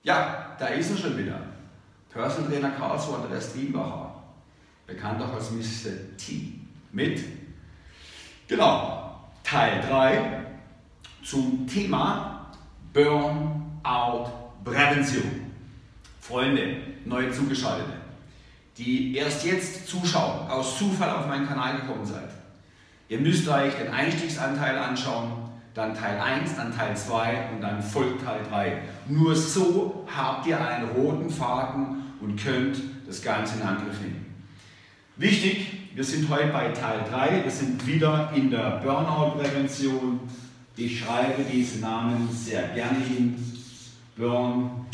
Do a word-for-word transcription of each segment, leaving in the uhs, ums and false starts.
Ja, da ist er schon wieder. Personal Trainer Karlsruhe Andreas Wienbacher, bekannt auch als Mister T. Mit, genau, Teil drei zum Thema Burnout Prävention. Freunde, neu zugeschaltete, die erst jetzt zuschauen, aus Zufall auf meinen Kanal gekommen seid. Ihr müsst euch den Einstiegsanteil anschauen, dann Teil eins, dann Teil zwei und dann folgt Teil drei. Nur so habt ihr einen roten Faden und könnt das Ganze in Angriff nehmen. Wichtig, wir sind heute bei Teil drei, wir sind wieder in der Burnout-Prävention. Ich schreibe diesen Namen sehr gerne hin. Burnout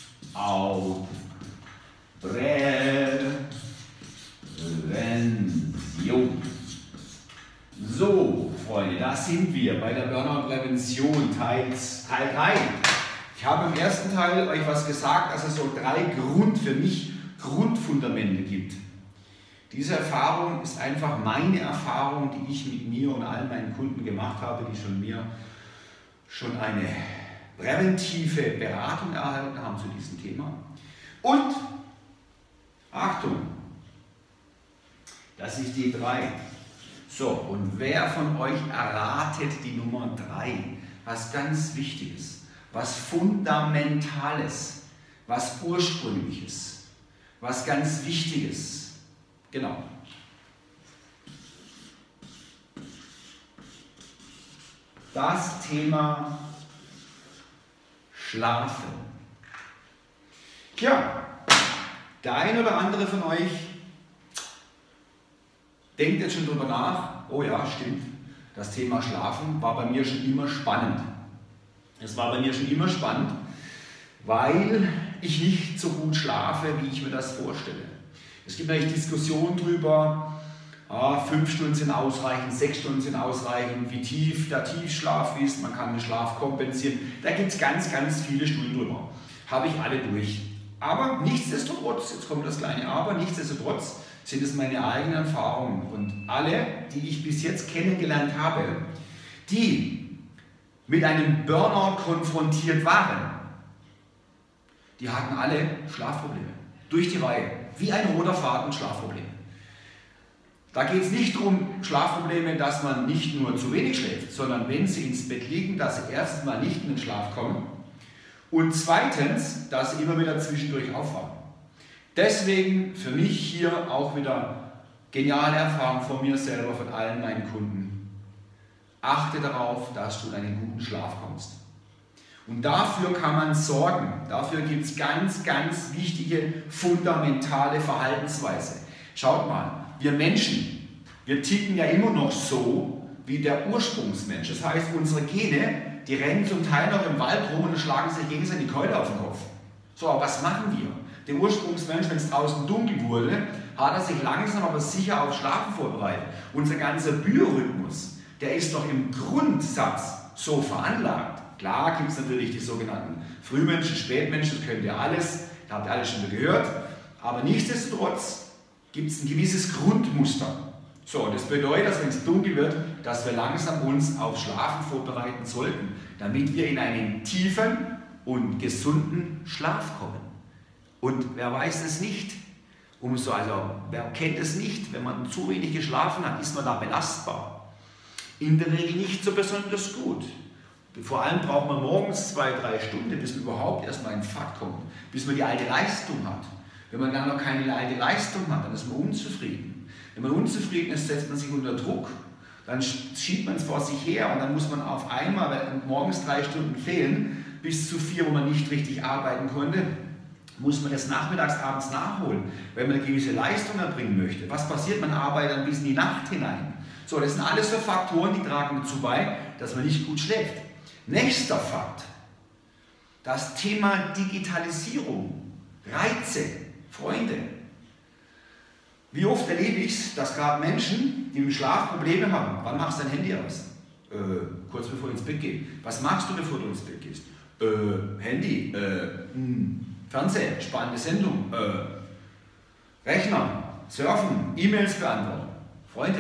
Prävention. So, Freunde, da sind wir bei der Burnout-Prävention, Teil drei. Ich habe im ersten Teil euch was gesagt, dass es so drei Grund, für mich Grundfundamente gibt. Diese Erfahrung ist einfach meine Erfahrung, die ich mit mir und allen meinen Kunden gemacht habe, die schon mir schon eine präventive Beratung erhalten haben zu diesem Thema. Und, Achtung, das ist die drei. So, und wer von euch erratet die Nummer drei? Was ganz Wichtiges, was Fundamentales, was Ursprüngliches, was ganz Wichtiges. Genau. Das Thema Schlafen. Tja, der ein oder andere von euch denkt jetzt schon drüber nach. Oh ja, stimmt. Das Thema Schlafen war bei mir schon immer spannend. Es war bei mir schon immer spannend, weil ich nicht so gut schlafe, wie ich mir das vorstelle. Es gibt natürlich Diskussionen darüber, ah, fünf Stunden sind ausreichend, sechs Stunden sind ausreichend, wie tief der Tiefschlaf ist, man kann den Schlaf kompensieren. Da gibt es ganz, ganz viele Studien drüber. Habe ich alle durch. Aber nichtsdestotrotz, jetzt kommt das kleine Aber, nichtsdestotrotz sind es meine eigenen Erfahrungen. Und alle, die ich bis jetzt kennengelernt habe, die mit einem Burnout konfrontiert waren, die hatten alle Schlafprobleme. Durch die Reihe. Wie ein roter Faden Schlafprobleme. Da geht es nicht darum, Schlafprobleme, dass man nicht nur zu wenig schläft, sondern wenn sie ins Bett liegen, dass sie erstens mal nicht in den Schlaf kommen und zweitens, dass sie immer wieder zwischendurch aufwachen. Deswegen für mich hier auch wieder geniale Erfahrung von mir selber, von allen meinen Kunden. Achte darauf, dass du in einen guten Schlaf kommst. Und dafür kann man sorgen. Dafür gibt es ganz, ganz wichtige, fundamentale Verhaltensweise. Schaut mal, wir Menschen, wir ticken ja immer noch so wie der Ursprungsmensch. Das heißt, unsere Gene, die rennen zum Teil noch im Wald rum und schlagen sich gegenseitig die Keule auf den Kopf. So, aber was machen wir? Der Ursprungsmensch, wenn es draußen dunkel wurde, hat er sich langsam aber sicher auf Schlafen vorbereitet. Unser ganzer Biorhythmus, der ist doch im Grundsatz so veranlagt. Klar gibt es natürlich die sogenannten Frühmenschen, Spätmenschen, das könnt ihr alles, da habt ihr alles schon mal gehört. Aber nichtsdestotrotz gibt es ein gewisses Grundmuster. So, das bedeutet, dass wenn es dunkel wird, dass wir langsam uns auf Schlafen vorbereiten sollten, damit wir in einen tiefen und gesunden Schlaf kommen. Und wer weiß es nicht? Umso, also, wer kennt es nicht? Wenn man zu wenig geschlafen hat, ist man da belastbar. In der Regel nicht so besonders gut. Vor allem braucht man morgens zwei, drei Stunden, bis man überhaupt erstmal in Fahrt kommt, bis man die alte Leistung hat. Wenn man dann noch keine alte Leistung hat, dann ist man unzufrieden. Wenn man unzufrieden ist, setzt man sich unter Druck, dann schiebt man es vor sich her und dann muss man auf einmal, wenn morgens drei Stunden fehlen, bis zu vier, wo man nicht richtig arbeiten konnte, muss man das nachmittags, abends nachholen, wenn man eine gewisse Leistung erbringen möchte. Was passiert? Man arbeitet dann bis in die Nacht hinein. So, das sind alles so Faktoren, die tragen dazu bei, dass man nicht gut schläft. Nächster Fakt, das Thema Digitalisierung, Reize, Freunde. Wie oft erlebe ich es, dass gerade Menschen, die im Schlaf Probleme haben, wann machst du dein Handy aus? Äh, kurz bevor du ins Bett gehst. Was machst du, bevor du ins Bett gehst? Äh, Handy, äh, mh, Fernsehen, spannende Sendung, äh, Rechner, Surfen, E-Mails beantworten. Freunde,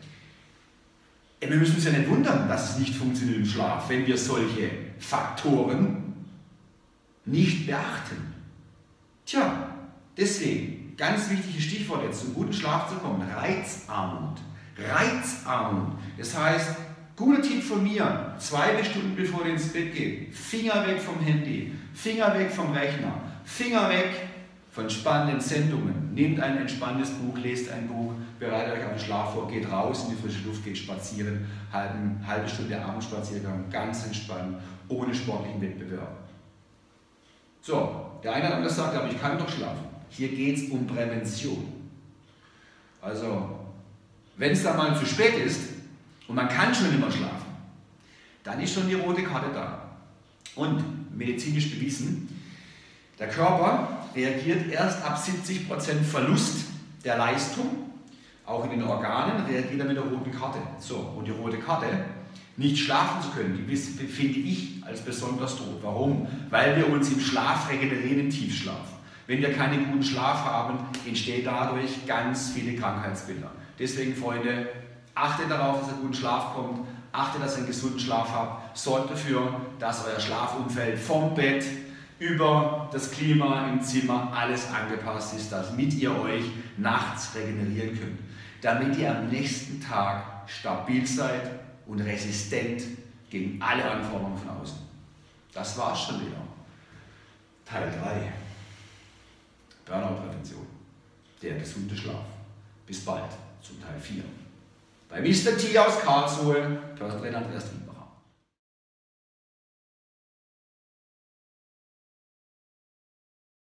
wir müssen uns ja nicht wundern, dass es nicht funktioniert im Schlaf, wenn wir solche Faktoren nicht beachten. Tja, deswegen, ganz wichtiges Stichwort jetzt, zum guten Schlaf zu kommen, Reizarmut. Reizarmut, das heißt, guter Tipp von mir, zwei Stunden bevor ihr ins Bett geht, Finger weg vom Handy, Finger weg vom Rechner, Finger weg von spannenden Sendungen. Nehmt ein entspanntes Buch, lest ein Buch, bereitet euch auf den Schlaf vor, geht raus in die frische Luft, geht spazieren, halbe, halbe Stunde Abendspaziergang, ganz entspannt, ohne sportlichen Wettbewerb. So, der eine hat anders gesagt, aber ich kann doch schlafen. Hier geht es um Prävention. Also, wenn es dann mal zu spät ist und man kann schon nicht mehr schlafen, dann ist schon die rote Karte da. Und medizinisch bewiesen, der Körper reagiert erst ab siebzig Prozent Verlust der Leistung, auch in den Organen reagiert er mit der roten Karte. So, und die rote Karte, nicht schlafen zu können, die finde ich als besonders tot. Warum? Weil wir uns im Schlaf regenerieren, im Tiefschlaf. Wenn wir keinen guten Schlaf haben, entstehen dadurch ganz viele Krankheitsbilder. Deswegen, Freunde, achtet darauf, dass ihr guten Schlaf kommt, achtet, dass ihr einen gesunden Schlaf habt, sorgt dafür, dass euer Schlafumfeld vom Bett über das Klima im Zimmer alles angepasst ist, damit ihr euch nachts regenerieren könnt, damit ihr am nächsten Tag stabil seid und resistent gegen alle Anforderungen von außen. Das war's schon wieder. Teil drei. Burnout-Prävention. Der gesunde Schlaf. Bis bald zum Teil vier. Bei Mister T aus Karlsruhe, Personal Trainer Andreas Dieter.